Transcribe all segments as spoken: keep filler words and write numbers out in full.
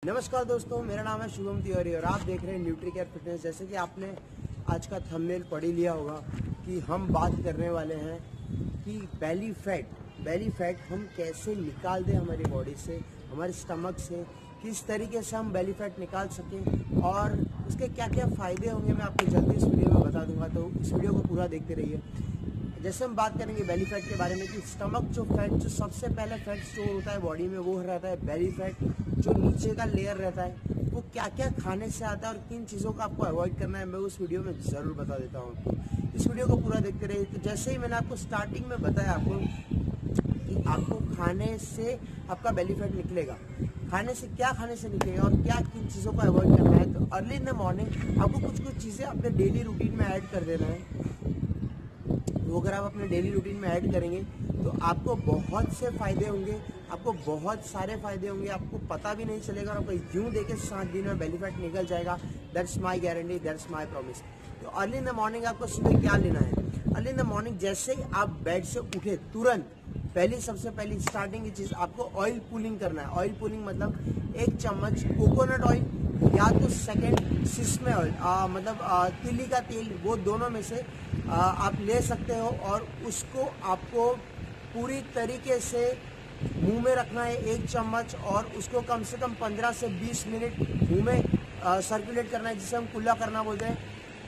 नमस्कार दोस्तों, मेरा नाम है शुभम तिवारी और आप देख रहे हैं न्यूट्री केयर फिटनेस। जैसे कि आपने आज का थंबनेल पढ़ ही लिया होगा कि हम बात करने वाले हैं कि बेली फैट बेली फैट हम कैसे निकाल दें हमारी बॉडी से, हमारे स्टमक से, किस तरीके से हम बेली फैट निकाल सकें और उसके क्या क्या फ़ायदे होंगे मैं आपको जल्दी इस वीडियो में बता दूंगा। तो इस वीडियो को पूरा देखते रहिए। जैसे हम बात करेंगे बेली फैट के बारे में कि स्टमक जो फैट जो सबसे पहले फैट स्टोर होता है बॉडी में वो रहता है बेली फैट। जो नीचे का लेयर रहता है वो क्या क्या खाने से आता है और किन चीज़ों का आपको अवॉइड करना है मैं उस वीडियो में ज़रूर बता देता हूँ आपको। इस वीडियो को पूरा देखते रहिए। तो जैसे ही मैंने आपको स्टार्टिंग में बताया आपको कि आपको खाने से आपका बेली फैट निकलेगा, खाने से क्या खाने से निकलेगा और क्या किन चीज़ों को अवॉइड करना है। तो अर्ली इन द मॉर्निंग आपको कुछ कुछ चीज़ें अपने डेली रूटीन में ऐड कर देना है। वो अगर आप अपने डेली रूटीन में ऐड करेंगे तो आपको बहुत से फायदे होंगे, आपको बहुत सारे फायदे होंगे, आपको पता भी नहीं चलेगा और आपको यूं देखे सात दिन में बेली फैट निकल जाएगा। That's my guarantee, that's my promise. तो अर्ली इन द मॉर्निंग आपको सुबह क्या लेना है? अर्ली इन द मॉर्निंग जैसे ही आप बेड से उठे तुरंत पहली सबसे पहली स्टार्टिंग की चीज़ आपको ऑयल पुलिंग करना है। ऑयल पुलिंग मतलब एक चम्मच कोकोनट ऑयल या तो सेकेंड सिसमे ऑयल मतलब आ, तिली का तेल, वो दोनों में से आ, आप ले सकते हो और उसको आपको पूरी तरीके से मुंह में रखना है एक चम्मच और उसको कम से कम पंद्रह से बीस मिनट मुंह में सर्कुलेट करना है, जिसे हम कुल्ला करना बोलते हैं,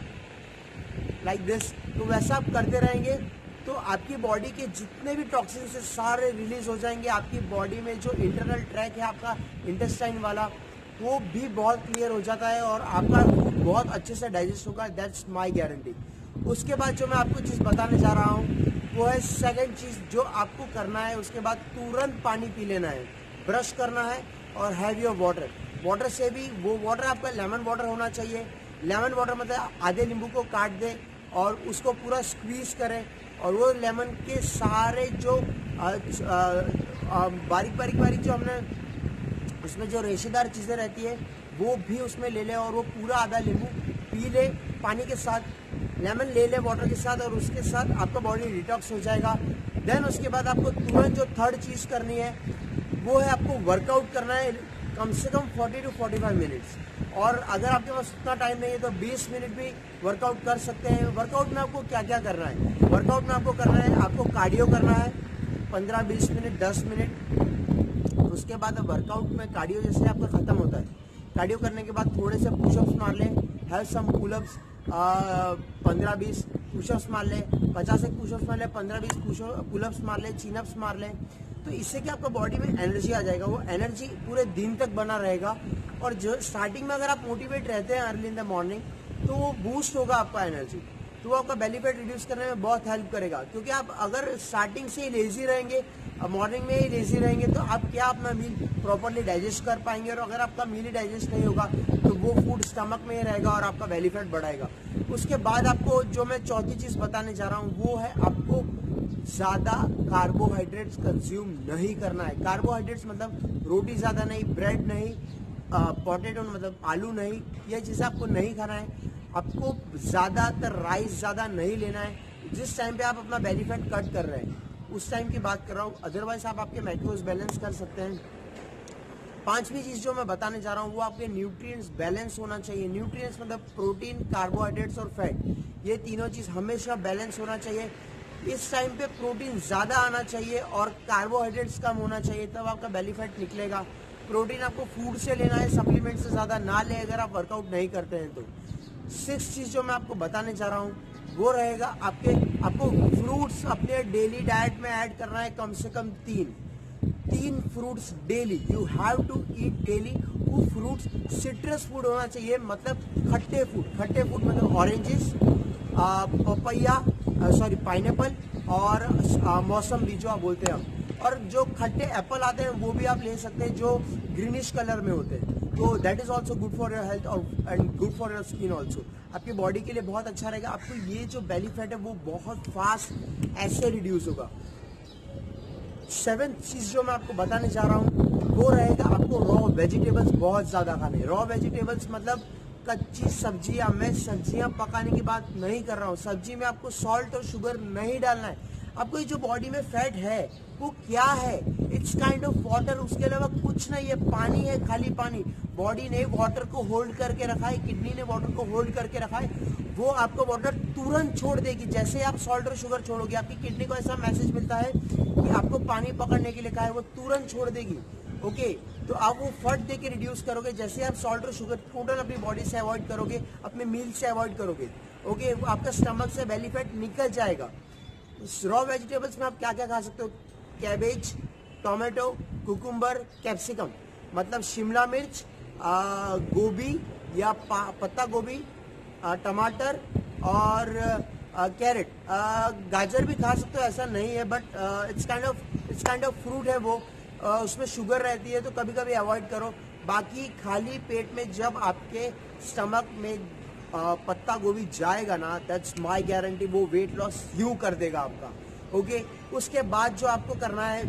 लाइक दिस। तो वैसा आप करते रहेंगे तो आपकी बॉडी के जितने भी टॉक्सिन से सारे रिलीज हो जाएंगे। आपकी बॉडी में जो इंटरनल ट्रैक है आपका इंटेस्टाइन वाला वो भी बहुत क्लियर हो जाता है और आपका फूड बहुत अच्छे से डाइजेस्ट होगा। That's my guarantee. उसके बाद जो मैं आपको चीज़ बताने जा रहा हूँ वो है सेकंड चीज़ जो आपको करना है। उसके बाद तुरंत पानी पी लेना है, ब्रश करना है और हैव योर वाटर। वाटर से भी वो वाटर आपका लेमन वाटर होना चाहिए। लेमन वाटर मतलब आधे नींबू को काट दें और उसको पूरा स्क्वीज करें और वो लेमन के सारे जो आ, आ, आ, बारीक बारीक बारीक जो हमने उसमें जो रेशेदार चीज़ें रहती है वो भी उसमें ले लें और वो पूरा आधा नींबू पी ले पानी के साथ, लेमन ले ले वाटर के साथ और उसके साथ आपका बॉडी डिटॉक्स हो जाएगा। देन उसके बाद आपको तुरंत जो थर्ड चीज़ करनी है वो है आपको वर्कआउट करना है कम से कम चालीस टू पैंतालीस मिनट्स। और अगर आपके पास उतना टाइम नहीं है तो बीस मिनट भी वर्कआउट कर सकते हैं। वर्कआउट में आपको क्या क्या करना है? वर्कआउट में आपको करना है, आपको कार्डियो करना है पंद्रह बीस मिनट दस मिनट। उसके बाद वर्कआउट में कार्डियो जैसे आपका ख़त्म होता है, कार्डियो करने के बाद थोड़े से पुशअप्स मार लें, हैव सम पुलअप्स, पंद्रह बीस पुशअप्स मार लें, पचास एक पुशअप्स मार लें, पंद्रह बीस पुलअप्स मार लें, चिनअप्स मार लें। तो इससे क्या आपका बॉडी में एनर्जी आ जाएगा, वो एनर्जी पूरे दिन तक बना रहेगा। और जो स्टार्टिंग में अगर आप मोटिवेट रहते हैं अर्ली इन द मॉर्निंग तो वो बूस्ट होगा आपका एनर्जी, तो वो आपका बेली फैट रिड्यूस करने में बहुत हेल्प करेगा। क्योंकि आप अगर स्टार्टिंग से ही लेजी रहेंगे, मॉर्निंग में ही लेजी रहेंगे तो आप क्या अपना मील प्रॉपरली डाइजेस्ट कर पाएंगे। और अगर आपका मील ही डाइजेस्ट नहीं होगा तो वो फूड स्टमक में ही रहेगा और आपका बेली फैट बढ़ाएगा। उसके बाद आपको जो मैं चौथी चीज़ बताने जा रहा हूँ वो है आपको ज़्यादा कार्बोहाइड्रेट्स कंज्यूम नहीं करना है। कार्बोहाइड्रेट्स मतलब रोटी ज़्यादा नहीं, ब्रेड नहीं, पोटैटो मतलब आलू नहीं, ये चीज़ें आपको नहीं खाना है। आपको ज़्यादातर राइस ज़्यादा नहीं लेना है जिस टाइम पे आप अपना बेली फैट कट कर रहे हैं, उस टाइम की बात कर रहा हूँ। अदरवाइज आप आपके मैक्रोज बैलेंस कर सकते हैं। पांचवी चीज़ जो मैं बताने जा रहा हूँ वो आपके न्यूट्रिएंट्स बैलेंस होना चाहिए। न्यूट्रिएंट्स मतलब प्रोटीन, कार्बोहाइड्रेट्स और फैट, ये तीनों चीज़ हमेशा बैलेंस होना चाहिए। इस टाइम पे प्रोटीन ज़्यादा आना चाहिए और कार्बोहाइड्रेट्स कम होना चाहिए, तब आपका बेली फैट निकलेगा। प्रोटीन आपको फूड से लेना है, सप्लीमेंट से ज़्यादा ना ले अगर आप वर्कआउट नहीं करते हैं तो। सिक्स चीज़ जो मैं आपको बताने जा रहा हूँ वो रहेगा आपके आपको फ्रूट्स अपने डेली डाइट में ऐड करना है कम से कम तीन तीन fruits daily. You have to eat daily. वो फ्रूट्स सिट्रस फूड होना चाहिए, मतलब खट्टे फूड। खट्टे फूड मतलब ऑरेंजेस, पपैया, सॉरी पाइनएप्पल और मौसम्बी जो आप बोलते हैं हम। और जो खट्टे एप्पल आते हैं वो भी आप ले सकते हैं जो ग्रीनिश कलर में होते हैं। तो that is also good for your health और and good for your skin also. आपकी बॉडी के लिए बहुत अच्छा रहेगा। आपको ये जो बेली फैट है वो बहुत फास्ट ऐसे रिड्यूस होगा। सेवेंथ चीज जो मैं आपको बताने जा रहा हूँ वो रहेगा आपको रॉ वेजिटेबल्स बहुत ज्यादा खाने। रॉ वेजिटेबल्स मतलब कच्ची सब्जियां। मैं सब्जियां पकाने की बात नहीं कर रहा हूँ, सब्जी में आपको सॉल्ट और शुगर नहीं डालना है। आपको ये जो बॉडी में फैट है वो क्या है, इट्स काइंड ऑफ वाटर, उसके अलावा कुछ नहीं है, पानी है, खाली पानी। बॉडी ने वाटर को होल्ड करके रखा है, किडनी ने वाटर को होल्ड करके रखा है, वो आपको वाटर तुरंत छोड़ देगी। जैसे आप सॉल्ट और शुगर छोड़ोगे, आपकी किडनी को ऐसा मैसेज मिलता है कि आपको पानी पकड़ने के लिए कहा है, वो तुरंत छोड़ देगी। ओके, तो आप वो फट दे के रिड्यूस करोगे। जैसे आप सॉल्ट और शुगर टोटल अपनी बॉडी से अवॉइड करोगे, अपने मील से अवॉइड करोगे, ओके, आपका स्टमक से बेली फैट निकल जाएगा। रॉ वेजिटेबल्स में आप क्या क्या खा सकते हो? कैबेज, टोमेटो, कुकुम्बर, कैप्सिकम, मतलब शिमला मिर्च, आ, गोभी या पत्ता गोभी, आ, टमाटर और कैरेट, गाजर भी खा सकते हो, ऐसा नहीं है, but it's kind of it's kind of fruit है वो, आ, उसमें शुगर रहती है, तो कभी कभी अवॉइड करो। बाकी खाली पेट में जब आपके स्टमक में आ, पत्ता गोभी जाएगा ना, दैट्स माय गारंटी, वो वेट लॉस यूं कर देगा आपका। ओके, उसके बाद जो आपको करना है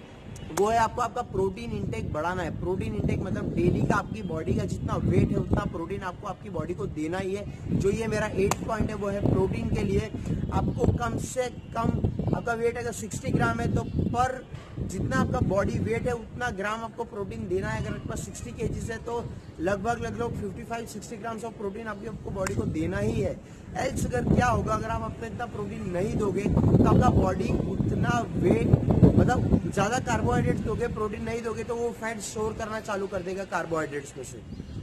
वो है आपको आपका प्रोटीन इंटेक बढ़ाना है। प्रोटीन इंटेक मतलब डेली का आपकी बॉडी का जितना वेट है उतना प्रोटीन आपको आपकी बॉडी को देना ही है। जो ये मेरा एट पॉइंट है वो है प्रोटीन के लिए। आपको कम से कम, आपका वेट अगर सिक्सटी ग्राम है तो पर जितना आपका बॉडी वेट है उतना ग्राम आपको प्रोटीन देना है। अगर आपके पास सिक्सटी केजीज है तो लगभग लगभग fifty five sixty grams of protein आपकी आपको बॉडी को देना ही है। एल्स अगर क्या होगा, अगर आप अपने इतना प्रोटीन नहीं दोगे तो आपका बॉडी उतना वेट, मतलब ज्यादा कार्बोहाइड्रेट्स दोगे, प्रोटीन नहीं दोगे तो वो फैट स्टोर करना चालू कर देगा कार्बोहाइड्रेट्स में से।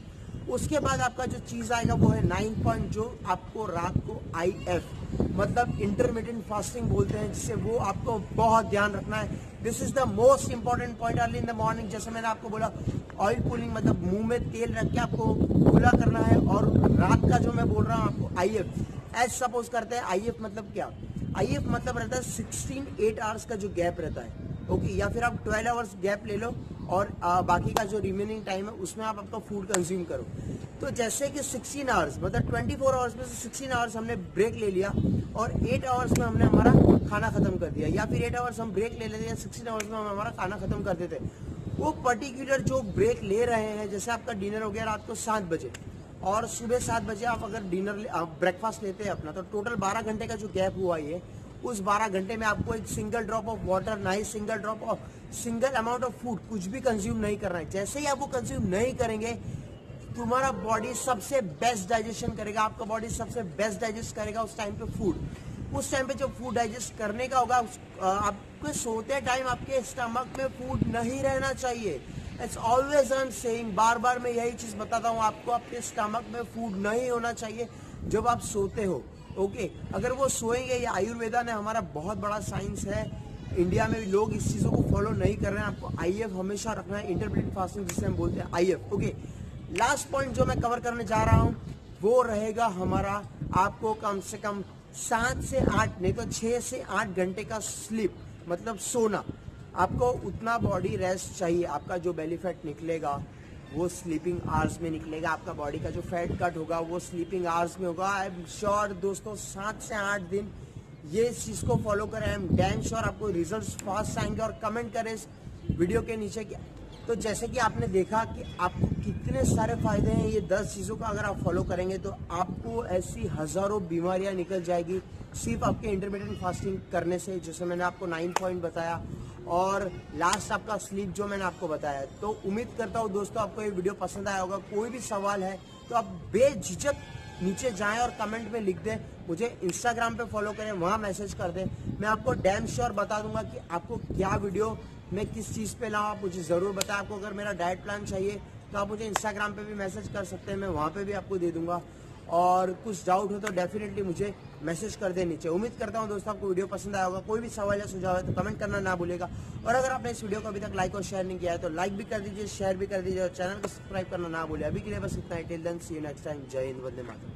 उसके बाद आपका जो चीज आएगा वो है नाइन पॉइंट, जो आपको रात को आई एफ मतलब इंटरमीडिएट फास्टिंग बोलते हैं, जिससे वो आपको बहुत ध्यान रखना है। This is the most important point early in the morning. जैसे मैंने आपको बोला, ऑयल पुलिंग मतलब मुंह में तेल रख के आपको कूला करना है। और रात का जो मैं बोल रहा हूँ आपको आई एफ, एज सपोज करते हैं, आई एफ मतलब क्या? आई एफ मतलब रहता है सिक्सटीन एट आवर्स का जो गैप रहता है, ओके okay, या फिर आप ट्वेल्व आवर्स गैप ले लो और आ, बाकी का जो रिमेनिंग टाइम है उसमें आप आपका फूड कंज्यूम करो। तो जैसे कि सिक्सटीन आवर्स मतलब ट्वेंटी फोर आवर्स में से सिक्सटीन आवर्स हमने ब्रेक ले लिया और एट आवर्स में हमने हमारा खाना खत्म कर दिया, या फिर एट आवर्स हम ब्रेक ले लेते हैं, सिक्सटीन आवर्स में हम हमारा खाना खत्म कर देते। वो पर्टिकुलर जो ब्रेक ले रहे हैं, जैसे आपका डिनर हो गया रात को सात बजे और सुबह सात बजे आप अगर डिनर ब्रेकफास्ट लेते हैं अपना, तो टोटल बारह घंटे का जो गैप हुआ ये, उस बारह घंटे में आपको एक सिंगल ड्रॉप ऑफ वाटर, ना ही single drop of single amount of food कुछ भी कंज्यूम नहीं करना है। जैसे ही आप वो कंज्यूम नहीं करेंगे, तुम्हारा बॉडी सबसे बेस्ट डाइजेशन करेगा, आपका बॉडी सबसे बेस्ट डाइजेस्ट करेगा उस टाइम पे फूड। उस टाइम पे जब फूड डाइजेस्ट करने का होगा, आपके सोते टाइम आपके स्टमक में फूड नहीं रहना चाहिए। It's always I am saying, बार बार मैं यही चीज बताता हूँ आपको, आपके स्टमक में फूड नहीं होना चाहिए जब आप सोते हो। ओके okay, अगर वो सोएंगे, ये आयुर्वेदा ने हमारा बहुत बड़ा साइंस है, इंडिया में भी लोग इस चीजों को फॉलो नहीं कर रहे हैं। आपको आईएफ हमेशा रखना है, इंटरमीडिएट फास्टिंग जिसे हम बोलते हैं आईएफ। ओके, लास्ट पॉइंट जो मैं कवर करने जा रहा हूं वो रहेगा हमारा, आपको कम से कम सात से आठ नहीं तो छह से आठ घंटे का स्लीप मतलब सोना। आपको उतना बॉडी रेस्ट चाहिए। आपका जो बेली फैट निकलेगा वो स्लीपिंग आवर्स में निकलेगा, आपका बॉडी का जो फैट कट होगा वो स्लीपिंग आवर्स में होगा। आई एम श्योर दोस्तों, सात से आठ दिन ये इस चीज को फॉलो करें, आई एम डैम श्योर आपको रिजल्ट्स फास्ट आएंगे। और कमेंट करें इस वीडियो के नीचे कि तो जैसे कि आपने देखा कि आपको कितने सारे फायदे हैं ये दस चीजों का अगर आप फॉलो करेंगे, तो आपको ऐसी हजारों बीमारियां निकल जाएगी सिर्फ आपके इंटरमीडिएट फास्टिंग करने से। जैसे मैंने आपको नाइन पॉइंट बताया और लास्ट आपका स्लीप जो मैंने आपको बताया। तो उम्मीद करता हूँ दोस्तों आपको ये वीडियो पसंद आया होगा। कोई भी सवाल है तो आप बेझिझक नीचे जाएं और कमेंट में लिख दें। मुझे इंस्टाग्राम पे फॉलो करें, वहां मैसेज कर दें, मैं आपको डैम श्योर बता दूंगा कि आपको क्या वीडियो मैं किस चीज पे लाऊं। आप मुझे जरूर बताएं। आपको अगर मेरा डाइट प्लान चाहिए तो आप मुझे इंस्टाग्राम पे भी मैसेज कर सकते हैं, मैं वहां पे भी आपको दे दूंगा। और कुछ डाउट हो तो डेफिनेटली मुझे मैसेज कर दे नीचे। उम्मीद करता हूं दोस्तों आपको वीडियो पसंद आया होगा। कोई भी सवाल या सुझाव है तो कमेंट करना ना भूलेगा। और अगर आपने इस वीडियो को अभी तक लाइक और शेयर नहीं किया है तो लाइक भी कर दीजिए, शेयर भी कर दीजिए और चैनल को सब्सक्राइब करना ना भूलिए। अभी के लिए बस इतना ही। Till then see you next time. जय हिंद, वंदे मातरम।